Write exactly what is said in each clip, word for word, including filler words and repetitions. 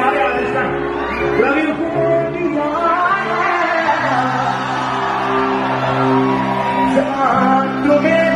सारे आर्टिस्ट हैं रवि तुम्हें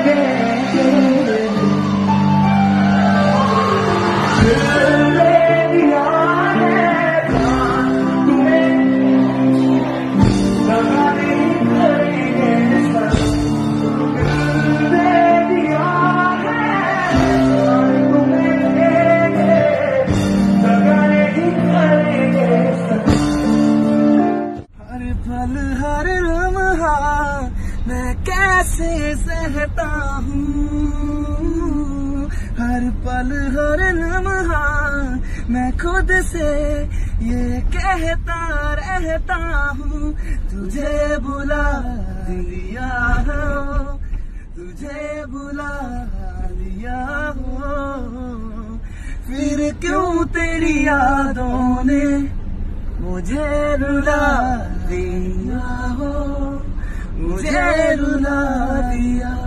हर लम्हा मैं कैसे सहता हूँ, हर पल हर लम्हा मैं खुद से ये कहता रहता हूँ, तुझे बुला लिया हो, तुझे बुला लिया हो, फिर क्यों तेरी यादों ने मुझे रुला दिया हो, मुझे रुला दिया।